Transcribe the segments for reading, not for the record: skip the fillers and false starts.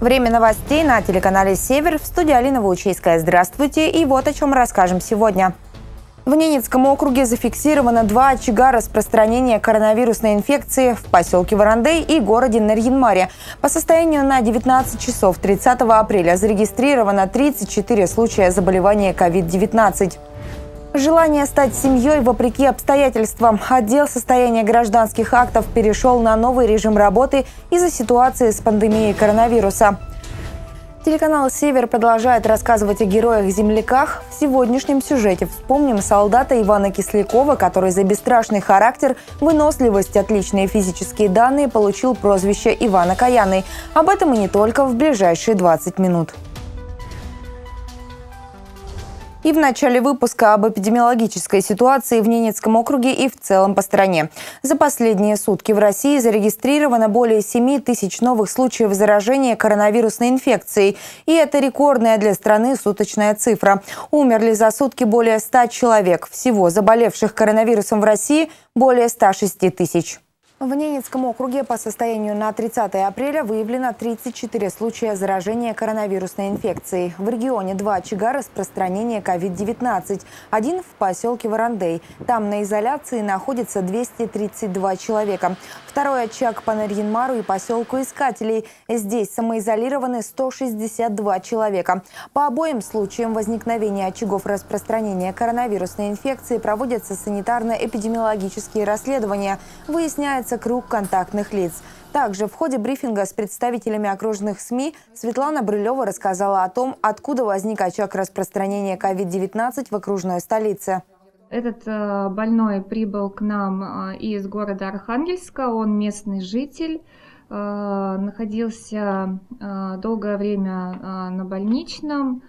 Время новостей на телеканале «Север». В студии Алина Ваучейская. Здравствуйте. И вот о чем расскажем сегодня. В Ненецком округе зафиксировано 2 очага распространения коронавирусной инфекции в поселке Варандей и городе Нарьян-Маре. По состоянию на 19 часов 30 апреля зарегистрировано 34 случая заболевания COVID-19. Желание стать семьей вопреки обстоятельствам. Отдел состояния гражданских актов перешел на новый режим работы из-за ситуации с пандемией коронавируса. Телеканал «Север» продолжает рассказывать о героях-земляках. В сегодняшнем сюжете вспомним солдата Ивана Кислякова, который за бесстрашный характер, выносливость, отличные физические данные получил прозвище Иван Окаянный. Об этом и не только в ближайшие 20 минут. И в начале выпуска об эпидемиологической ситуации в Ненецком округе и в целом по стране. За последние сутки в России зарегистрировано более 7 тысяч новых случаев заражения коронавирусной инфекцией. И это рекордная для страны суточная цифра. Умерли за сутки более 100 человек. Всего заболевших коронавирусом в России более 106 тысяч. В Ненецком округе по состоянию на 30 апреля выявлено 34 случая заражения коронавирусной инфекцией. В регионе 2 очага распространения COVID-19. Один в поселке Варандей. Там на изоляции находится 232 человека. Второй очаг по Нарьян-Мару и поселку Искателей. Здесь самоизолированы 162 человека. По обоим случаям возникновения очагов распространения коронавирусной инфекции проводятся санитарно-эпидемиологические расследования. Выясняется круг контактных лиц. Также в ходе брифинга с представителями окружных СМИ Светлана Брылева рассказала о том, откуда возник очаг распространения COVID-19 в окружной столице. Этот больной прибыл к нам из города Архангельска, он местный житель, находился долгое время на больничном.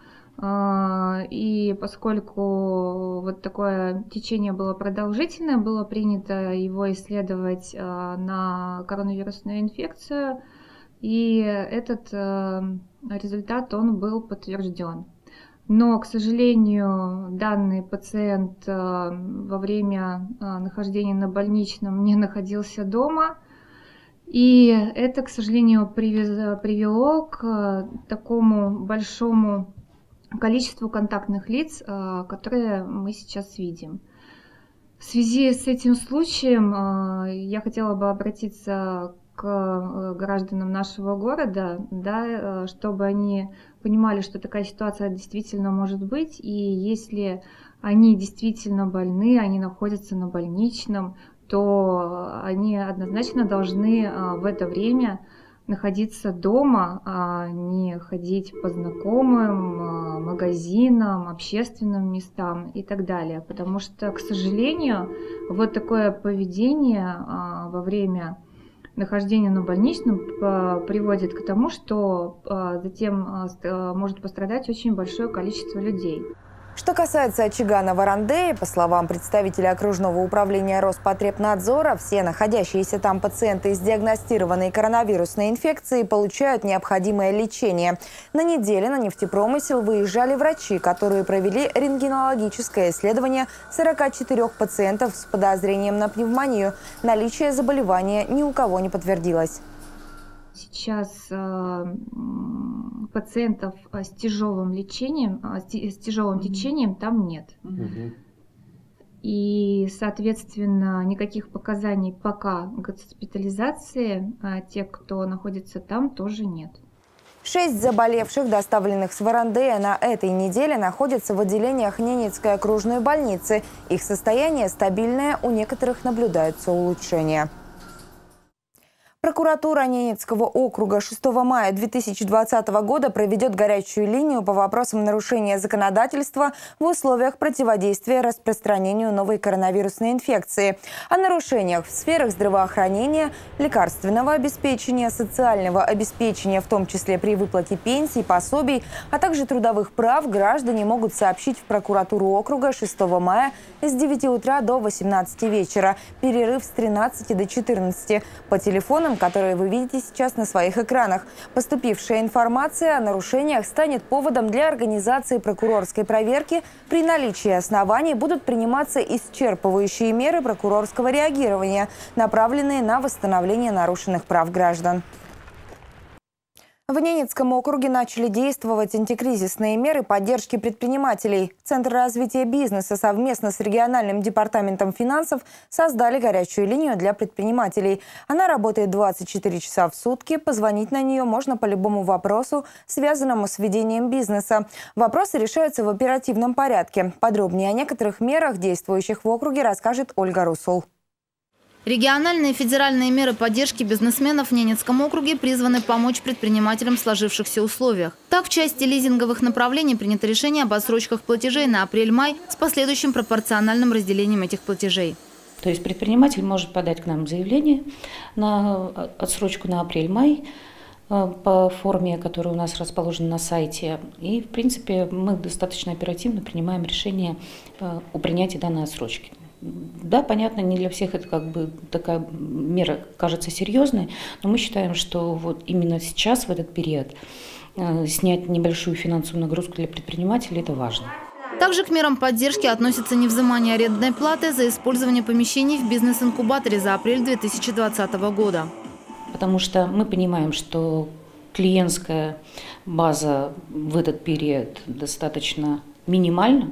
И поскольку вот такое течение было продолжительное, было принято его исследовать на коронавирусную инфекцию, и этот результат он был подтвержден. Но, к сожалению, данный пациент во время нахождения на больничном не находился дома. И это, к сожалению, привело к такому большому количеству контактных лиц, которые мы сейчас видим. В связи с этим случаем я хотела бы обратиться к гражданам нашего города, да, чтобы они понимали, что такая ситуация действительно может быть, и если они действительно больны, они находятся на больничном, то они однозначно должны в это время находиться дома, а не ходить по знакомым, магазинам, общественным местам и так далее. Потому что, к сожалению, вот такое поведение во время нахождения на больничном приводит к тому, что затем может пострадать очень большое количество людей. Что касается очага на Варандее, по словам представителя окружного управления Роспотребнадзора, все находящиеся там пациенты с диагностированной коронавирусной инфекцией получают необходимое лечение. На неделе на нефтепромысел выезжали врачи, которые провели рентгенологическое исследование 44 пациентов с подозрением на пневмонию. Наличие заболевания ни у кого не подтвердилось. Сейчас пациентов с тяжелым лечением, с тяжелым течением там нет. И, соответственно, никаких показаний пока к госпитализации тех, кто находится там, тоже нет. 6 заболевших, доставленных с Варандея, на этой неделе находятся в отделениях Ненецкой окружной больницы. Их состояние стабильное, у некоторых наблюдаются улучшения. Прокуратура Ненецкого округа 6 мая 2020 года проведет горячую линию по вопросам нарушения законодательства в условиях противодействия распространению новой коронавирусной инфекции. О нарушениях в сферах здравоохранения, лекарственного обеспечения, социального обеспечения, в том числе при выплате пенсий, пособий, а также трудовых прав, граждане могут сообщить в прокуратуру округа 6 мая с 9 утра до 18 вечера. Перерыв с 13 до 14 по телефонам, которые вы видите сейчас на своих экранах. Поступившая информация о нарушениях станет поводом для организации прокурорской проверки. При наличии оснований будут приниматься исчерпывающие меры прокурорского реагирования, направленные на восстановление нарушенных прав граждан. В Ненецком округе начали действовать антикризисные меры поддержки предпринимателей. Центр развития бизнеса совместно с региональным департаментом финансов создали горячую линию для предпринимателей. Она работает 24 часа в сутки. Позвонить на нее можно по любому вопросу, связанному с ведением бизнеса. Вопросы решаются в оперативном порядке. Подробнее о некоторых мерах, действующих в округе, расскажет Ольга Русул. Региональные и федеральные меры поддержки бизнесменов в Ненецком округе призваны помочь предпринимателям в сложившихся условиях. Так, в части лизинговых направлений принято решение об отсрочках платежей на апрель-май с последующим пропорциональным разделением этих платежей. То есть предприниматель может подать к нам заявление на отсрочку на апрель-май по форме, которая у нас расположена на сайте. И, в принципе, мы достаточно оперативно принимаем решение о принятии данной отсрочки. Да, понятно, не для всех это такая мера кажется серьезной, но мы считаем, что вот именно сейчас, в этот период, снять небольшую финансовую нагрузку для предпринимателей – это важно. Также к мерам поддержки относится невзымание арендной платы за использование помещений в бизнес-инкубаторе за апрель 2020 года. Потому что мы понимаем, что клиентская база в этот период достаточно минимальна.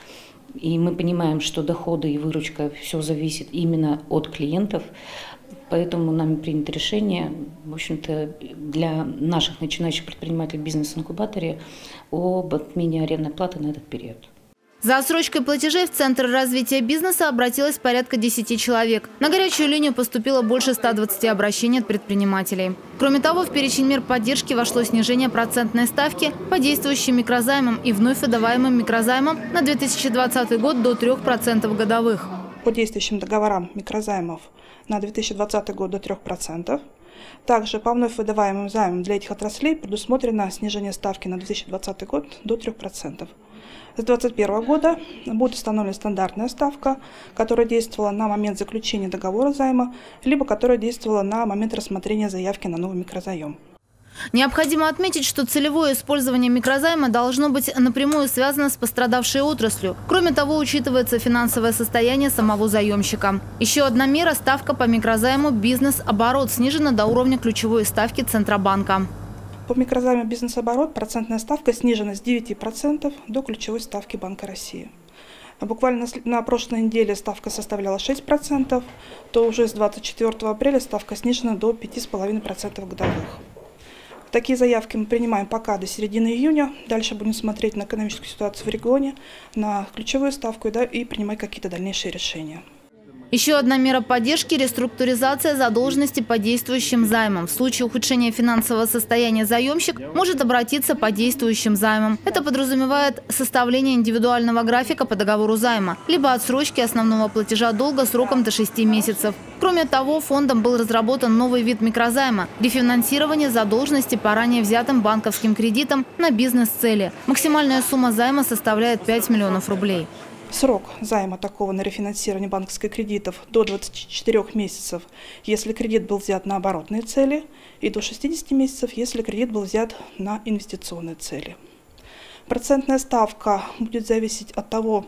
И мы понимаем, что доходы и выручка – все зависит именно от клиентов. Поэтому нами принято решение, в общем-то, для наших начинающих предпринимателей в бизнес-инкубаторе об отмене арендной платы на этот период. За отсрочкой платежей в Центр развития бизнеса обратилось порядка 10 человек. На горячую линию поступило больше 120 обращений от предпринимателей. Кроме того, в перечень мер поддержки вошло снижение процентной ставки по действующим микрозаймам и вновь выдаваемым микрозаймам на 2020 год до 3% годовых. По действующим договорам микрозаймов на 2020 год до 3%. Также по вновь выдаваемым займам для этих отраслей предусмотрено снижение ставки на 2020 год до 3%. С 2021 года будет установлена стандартная ставка, которая действовала на момент заключения договора займа, либо которая действовала на момент рассмотрения заявки на новый микрозаем. Необходимо отметить, что целевое использование микрозайма должно быть напрямую связано с пострадавшей отраслью. Кроме того, учитывается финансовое состояние самого заемщика. Еще одна мера – ставка по микрозайму «Бизнес-оборот» снижена до уровня ключевой ставки Центробанка. По микрозайму «Бизнес-оборот» процентная ставка снижена с 9% до ключевой ставки Банка России. Буквально на прошлой неделе ставка составляла 6%, то уже с 24 апреля ставка снижена до 5,5% годовых. Такие заявки мы принимаем пока до середины июня. Дальше будем смотреть на экономическую ситуацию в регионе, на ключевую ставку и принимать какие-то дальнейшие решения. Еще одна мера поддержки – реструктуризация задолженности по действующим займам. В случае ухудшения финансового состояния заемщик может обратиться по действующим займам. Это подразумевает составление индивидуального графика по договору займа, либо отсрочки основного платежа долга сроком до 6 месяцев. Кроме того, фондом был разработан новый вид микрозайма – рефинансирование задолженности по ранее взятым банковским кредитам на бизнес-цели. Максимальная сумма займа составляет 5 миллионов рублей. Срок займа такого на рефинансирование банковских кредитов до 24 месяцев, если кредит был взят на оборотные цели, и до 60 месяцев, если кредит был взят на инвестиционные цели. Процентная ставка будет зависеть от того,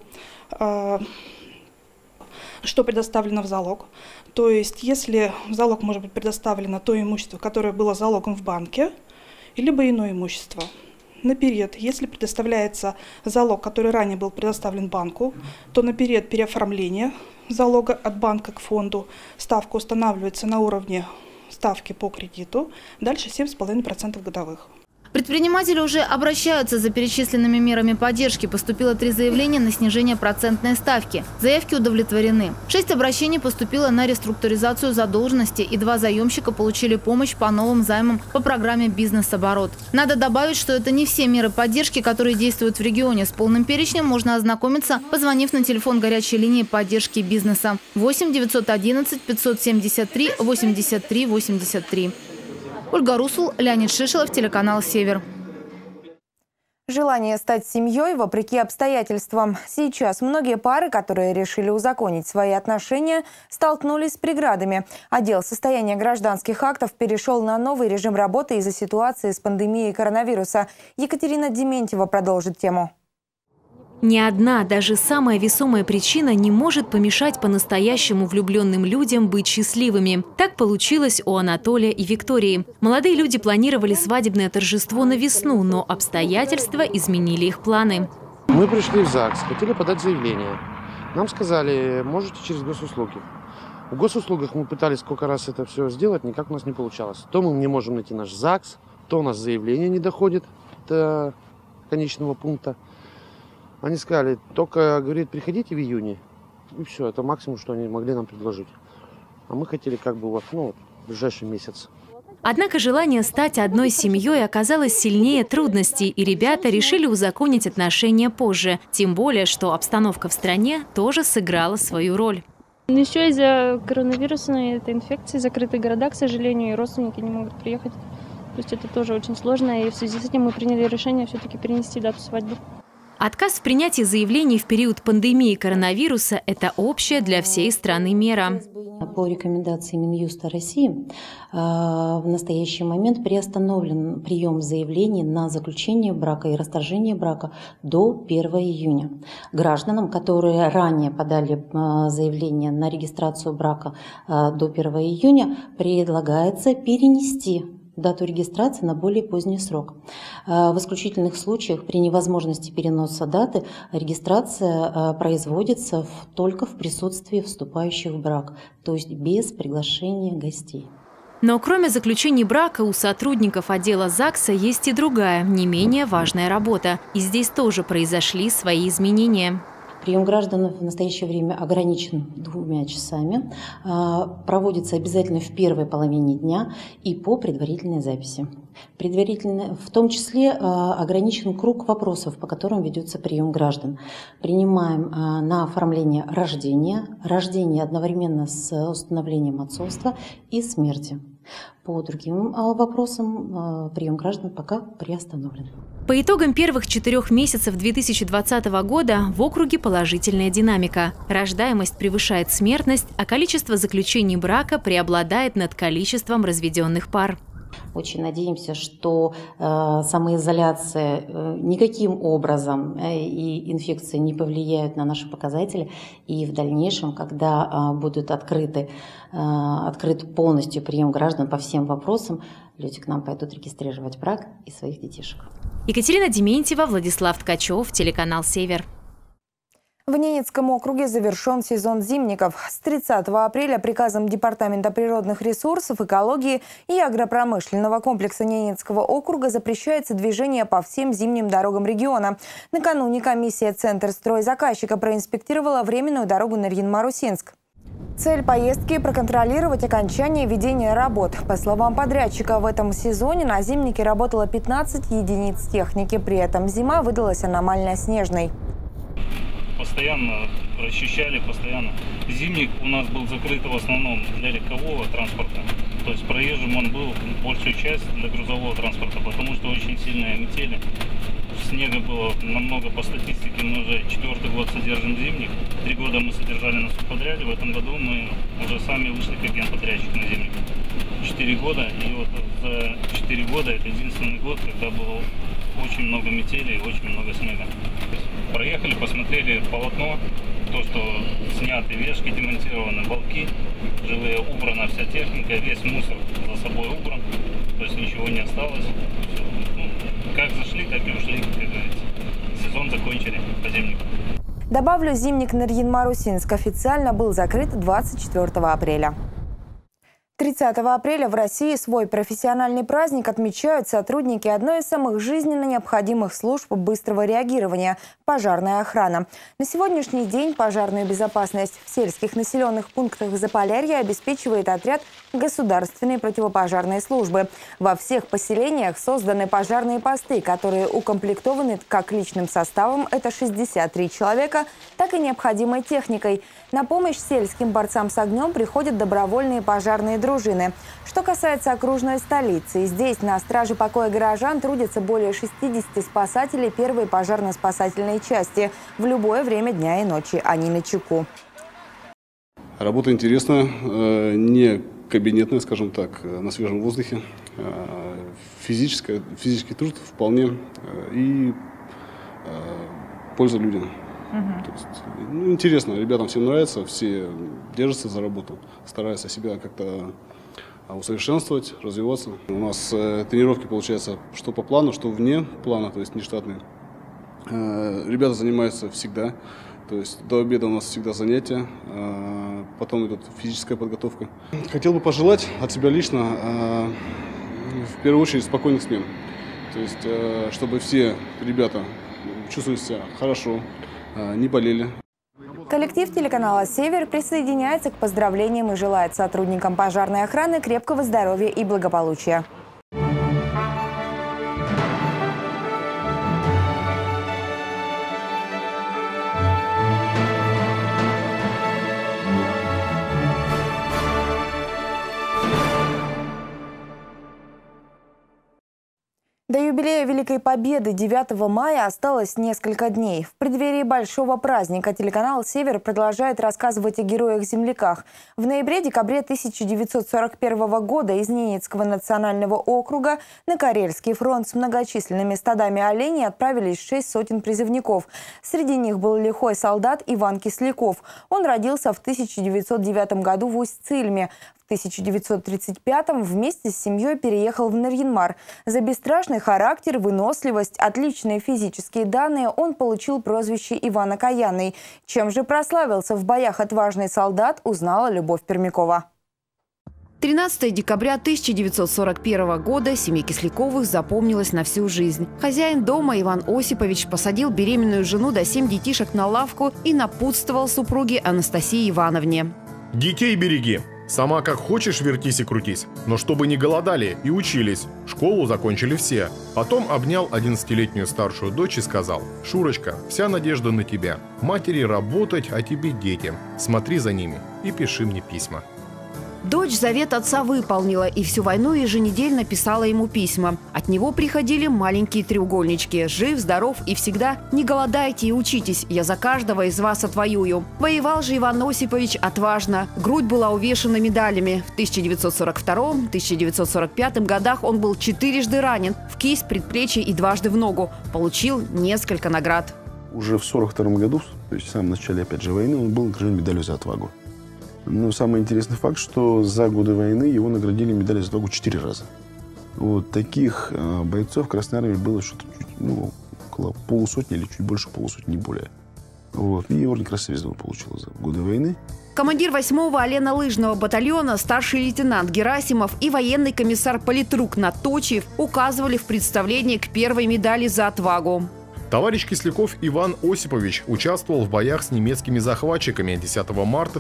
что предоставлено в залог. То есть, если в залог может быть предоставлено то имущество, которое было залогом в банке, либо иное имущество. На период, если предоставляется залог, который ранее был предоставлен банку, то на период переоформления залога от банка к фонду ставка устанавливается на уровне ставки по кредиту, дальше 7,5% годовых. Предприниматели уже обращаются за перечисленными мерами поддержки. Поступило 3 заявления на снижение процентной ставки. Заявки удовлетворены. 6 обращений поступило на реструктуризацию задолженности, и 2 заемщика получили помощь по новым займам по программе «Бизнес-оборот». Надо добавить, что это не все меры поддержки, которые действуют в регионе. С полным перечнем можно ознакомиться, позвонив на телефон горячей линии поддержки бизнеса 8 911 573 83 83. Ольга Русул, Леонид Шишелов, телеканал «Север». Желание стать семьей вопреки обстоятельствам. Сейчас многие пары, которые решили узаконить свои отношения, столкнулись с преградами. Отдел состояния гражданских актов перешел на новый режим работы из-за ситуации с пандемией коронавируса. Екатерина Дементьева продолжит тему. Ни одна, даже самая весомая причина не может помешать по-настоящему влюбленным людям быть счастливыми. Так получилось у Анатолия и Виктории. Молодые люди планировали свадебное торжество на весну, но обстоятельства изменили их планы. Мы пришли в ЗАГС, хотели подать заявление. Нам сказали, можете через госуслуги. В госуслугах мы пытались сколько раз это все сделать, никак у нас не получалось. То мы не можем найти наш ЗАГС, то у нас заявление не доходит до конечного пункта. Они сказали, только, говорит, приходите в июне. И все, это максимум, что они могли нам предложить. А мы хотели как бы в ближайший месяц. Однако желание стать одной семьей оказалось сильнее трудностей, и ребята решили узаконить отношения позже. Тем более, что обстановка в стране тоже сыграла свою роль. Еще из-за коронавирусной этой инфекции закрыты города, к сожалению, и родственники не могут приехать. То есть это тоже очень сложно, и в связи с этим мы приняли решение все-таки перенести дату свадьбы. Отказ в принятии заявлений в период пандемии коронавируса – это общая для всей страны мера. По рекомендации Минюста России в настоящий момент приостановлен прием заявлений на заключение брака и расторжение брака до 1 июня. Гражданам, которые ранее подали заявление на регистрацию брака до 1 июня, предлагается перенести дату регистрации на более поздний срок. В исключительных случаях при невозможности переноса даты регистрация производится только в присутствии вступающих в брак, то есть без приглашения гостей. Но кроме заключения брака у сотрудников отдела ЗАГСа есть и другая, не менее важная работа. И здесь тоже произошли свои изменения. Прием граждан в настоящее время ограничен 2 часами, проводится обязательно в первой половине дня и по предварительной записи. В том числе ограничен круг вопросов, по которым ведется прием граждан. Принимаем на оформление рождения одновременно с установлением отцовства и смерти. По другим вопросам прием граждан пока приостановлен. По итогам первых 4 месяцев 2020 года в округе положительная динамика. Рождаемость превышает смертность, а количество заключений брака преобладает над количеством разведенных пар. Очень надеемся, что самоизоляция никаким образом и инфекции не повлияют на наши показатели. И в дальнейшем, когда будет открыт полностью прием граждан по всем вопросам, люди к нам пойдут регистрировать брак и своих детишек. Екатерина Дементьева, Владислав Ткачев, телеканал «Север». В Ненецком округе завершен сезон зимников. С 30 апреля приказом Департамента природных ресурсов, экологии и агропромышленного комплекса Ненецкого округа запрещается движение по всем зимним дорогам региона. Накануне комиссия Центрстройзаказчика проинспектировала временную дорогу Нарьин-Марусинск. Цель поездки – проконтролировать окончание ведения работ. По словам подрядчика, в этом сезоне на зимнике работало 15 единиц техники. При этом зима выдалась аномально снежной. Постоянно расчищали, постоянно. Зимник у нас был закрыт в основном для легкового транспорта. То есть проезжим он был большую часть для грузового транспорта, потому что очень сильные метели. Снега было намного, по статистике мы уже 4-й год содержим зимник. 3 года мы содержали на субподряде, в этом году мы уже сами вышли как генподрядчик на зимник. 4 года, и вот за 4 года это единственный год, когда было очень много метели и очень много снега. Проехали, посмотрели полотно, то, что сняты вешки, демонтированы балки, жилые убрана вся техника, весь мусор за собой убран, то есть ничего не осталось. Как зашли, так и ушли, как говорится. Сезон закончили по зимнику. Добавлю, зимник Нарьин-Марусинск официально был закрыт 24 апреля. 30 апреля в России свой профессиональный праздник отмечают сотрудники одной из самых жизненно необходимых служб быстрого реагирования – пожарная охрана. На сегодняшний день пожарную безопасность в сельских населенных пунктах Заполярья обеспечивает отряд государственной противопожарной службы. Во всех поселениях созданы пожарные посты, которые укомплектованы как личным составом – это 63 человека, так и необходимой техникой. На помощь сельским борцам с огнем приходят добровольные пожарные дружины. Что касается окружной столицы, здесь на страже покоя горожан трудятся более 60 спасателей первой пожарно-спасательной части. В любое время дня и ночи они начеку. Работа интересная, не кабинетная, скажем так, на свежем воздухе. Физический труд вполне и польза людям. То есть, ну, интересно, ребятам всем нравится, все держатся за работу, стараются себя как-то усовершенствовать, развиваться. У нас тренировки получаются что по плану, что вне плана, то есть нештатные. Ребята занимаются всегда, то есть до обеда у нас всегда занятия, потом идет физическая подготовка. Хотел бы пожелать от себя лично, в первую очередь, спокойных смен. То есть, чтобы все ребята чувствовали себя хорошо, не болели. Коллектив телеканала «Север» присоединяется к поздравлениям и желает сотрудникам пожарной охраны крепкого здоровья и благополучия. До юбилея Великой Победы 9 мая осталось несколько дней. В преддверии большого праздника телеканал «Север» продолжает рассказывать о героях-земляках. В ноябре-декабре 1941 года из Ненецкого национального округа на Карельский фронт с многочисленными стадами оленей отправились 6 сотен призывников. Среди них был лихой солдат Иван Кисляков. Он родился в 1909 году в Усть-Цильме. В 1935-м вместе с семьей переехал в Нарьян-Мар. За бесстрашный характер, выносливость, отличные физические данные он получил прозвище Иван Окаянный. Чем же прославился в боях отважный солдат, узнала Любовь Пермякова. 13 декабря 1941 года семье Кисляковых запомнилось на всю жизнь. Хозяин дома Иван Осипович посадил беременную жену до 7 детишек на лавку и напутствовал супруге Анастасии Ивановне. «Детей береги. Сама как хочешь вертись и крутись, но чтобы не голодали и учились. Школу закончили все». Потом обнял 11-летнюю старшую дочь и сказал: «Шурочка, вся надежда на тебя. Матери работать, а тебе дети. Смотри за ними и пиши мне письма». Дочь завет отца выполнила и всю войну еженедельно писала ему письма. От него приходили маленькие треугольнички: «Жив, здоров и всегда не голодайте и учитесь, я за каждого из вас отвоюю». Воевал же Иван Осипович отважно. Грудь была увешана медалями. В 1942-1945 годах он был 4-жды ранен в кисть, предплечье и дважды в ногу. Получил несколько наград. Уже в 1942 году, то есть в самом начале опять же войны, он был награжден медалью за отвагу. Но самый интересный факт, что за годы войны его наградили медалью за отвагу 4 раза. Вот таких бойцов в Красной Армии было что-то около полусотни или чуть больше полусотни, не более. Вот. И орден Красной Звезды он получил за годы войны. Командир 8-го олено-лыжного батальона, старший лейтенант Герасимов и военный комиссар политрук Наточиев указывали в представлении к первой медали за отвагу. Товарищ Кисляков Иван Осипович участвовал в боях с немецкими захватчиками 10 марта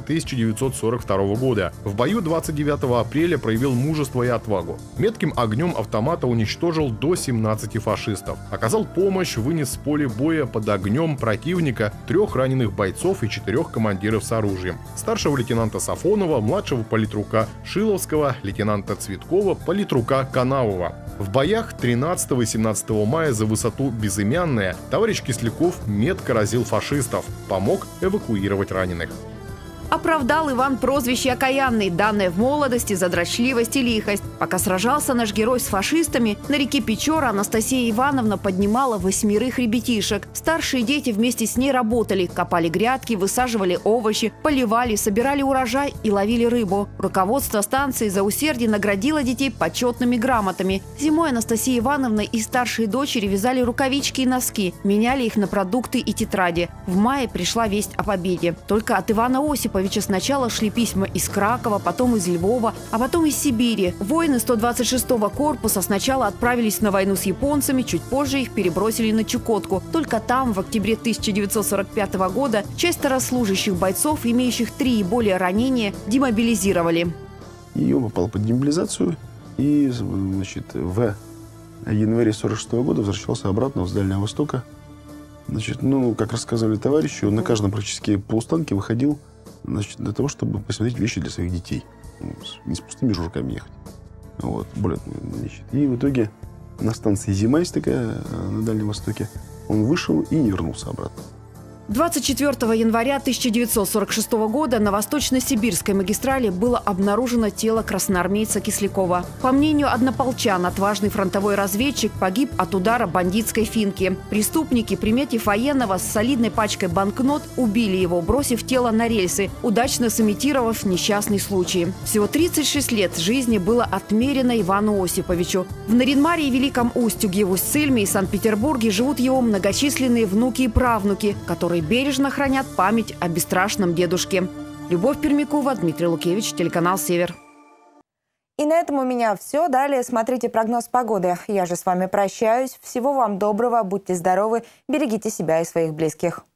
1942 года. В бою 29 апреля проявил мужество и отвагу. Метким огнем автомата уничтожил до 17 фашистов. Оказал помощь, вынес с поля боя под огнем противника 3 раненых бойцов и 4 командиров с оружием. Старшего лейтенанта Сафонова, младшего политрука Шиловского, лейтенанта Цветкова, политрука Канавова. В боях 13 и 17 мая за высоту Безымянная товарищ Кисляков метко разил фашистов, помог эвакуировать раненых. Оправдал Иван прозвище «Окаянный», данное в молодости за дрочливость и лихость. Пока сражался наш герой с фашистами, на реке Печора Анастасия Ивановна поднимала 8 ребятишек. Старшие дети вместе с ней работали, копали грядки, высаживали овощи, поливали, собирали урожай и ловили рыбу. Руководство станции за усердие наградило детей почетными грамотами. Зимой Анастасия Ивановна и старшие дочери вязали рукавички и носки, меняли их на продукты и тетради. В мае пришла весть о победе. Только от Ивана Осиповича сначала шли письма из Кракова, потом из Львова, а потом из Сибири. Воины 126-го корпуса сначала отправились на войну с японцами, чуть позже их перебросили на Чукотку. Только там, в октябре 1945 года, часть старослужащих бойцов, имеющих 3 и более ранения, демобилизировали. И он попал под демобилизацию и, значит, в январе 1946 года возвращался обратно с Дальнего Востока. Значит, как рассказывали товарищи, он на каждом практически полустанке выходил, значит, для того, чтобы посмотреть вещи для своих детей. Не с пустыми журками ехать. Вот, значит. И в итоге на станции Зима есть такая на Дальнем Востоке. Он вышел и не вернулся обратно. 24 января 1946 года на Восточно-Сибирской магистрали было обнаружено тело красноармейца Кислякова. По мнению однополчан, отважный фронтовой разведчик погиб от удара бандитской финки. Преступники, приметив военного с солидной пачкой банкнот, убили его, бросив тело на рельсы, удачно сымитировав несчастный случай. Всего 36 лет жизни было отмерено Ивану Осиповичу. В Наринмаре и Великом Устюге, в Усть-Цильме и Санкт-Петербурге живут его многочисленные внуки и правнуки, которые бережно хранят память о бесстрашном дедушке. Любовь Пермякова, Дмитрий Лукевич, телеканал «Север». И на этом у меня все. Далее смотрите прогноз погоды. Я же с вами прощаюсь. Всего вам доброго, будьте здоровы, берегите себя и своих близких.